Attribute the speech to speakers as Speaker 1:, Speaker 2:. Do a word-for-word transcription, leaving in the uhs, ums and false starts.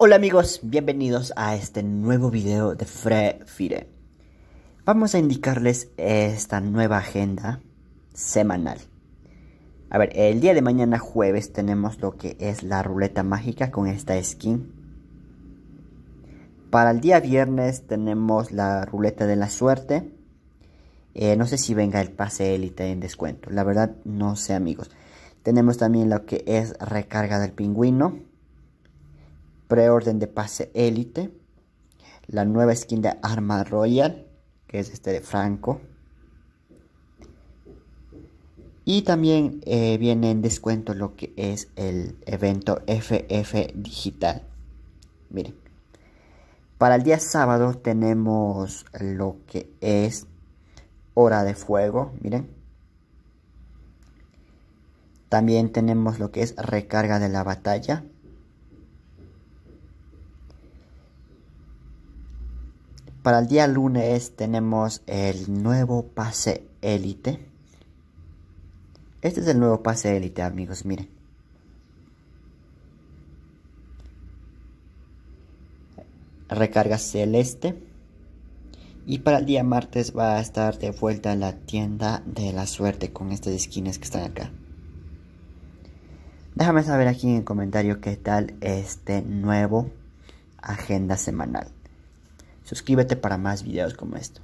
Speaker 1: Hola amigos, bienvenidos a este nuevo video de Free Fire. Vamos a indicarles esta nueva agenda semanal. A ver, el día de mañana jueves tenemos lo que es la ruleta mágica con esta skin. Para el día viernes tenemos la ruleta de la suerte. Eh, no sé si venga el pase élite en descuento, la verdad no sé amigos. Tenemos también lo que es recarga del pingüino, preorden de pase élite, la nueva skin de arma royal, que es este de Franco. Y también eh, viene en descuento lo que es el evento F F digital. Miren, para el día sábado tenemos lo que es hora de fuego, miren. También tenemos lo que es recarga de la batalla. Para el día lunes tenemos el nuevo pase élite. Este es el nuevo pase élite amigos, miren. Recarga celeste. Y para el día martes va a estar de vuelta en la tienda de la suerte con estas skins que están acá. Déjame saber aquí en el comentario qué tal este nuevo agenda semanal. Suscríbete para más videos como esto.